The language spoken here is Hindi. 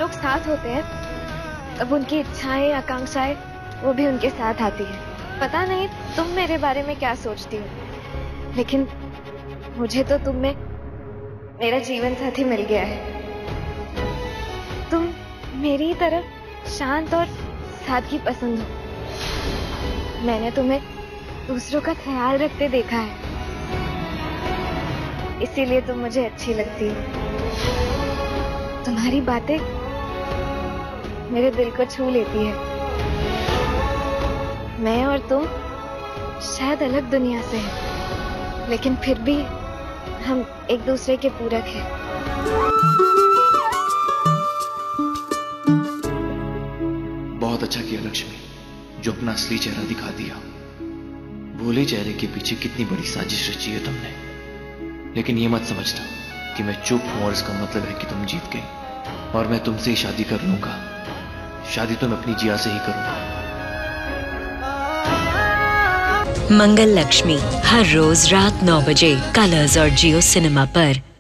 लोग साथ होते हैं तब उनकी इच्छाएं, आकांक्षाएं वो भी उनके साथ आती है। पता नहीं तुम मेरे बारे में क्या सोचती हो, लेकिन मुझे तो तुम में मेरा जीवन साथी मिल गया है। तुम मेरी तरह शांत और सादगी पसंद हो। मैंने तुम्हें दूसरों का ख्याल रखते देखा है, इसीलिए तुम मुझे अच्छी लगती हो। तुम्हारी बातें मेरे दिल को छू लेती है। मैं और तुम शायद अलग दुनिया से हैं, लेकिन फिर भी हम एक दूसरे के पूरक हैं। बहुत अच्छा किया लक्ष्मी, जो अपना असली चेहरा दिखा दिया। भोले चेहरे के पीछे कितनी बड़ी साजिश रची है तुमने। लेकिन ये मत समझना कि मैं चुप हूं और इसका मतलब है कि तुम जीत गई और मैं तुमसे ही शादी कर लूंगा। शादी तो मैं अपनी जिया से ही करूंगा। मंगल लक्ष्मी हर रोज रात 9 बजे कलर्स और जियो सिनेमा पर।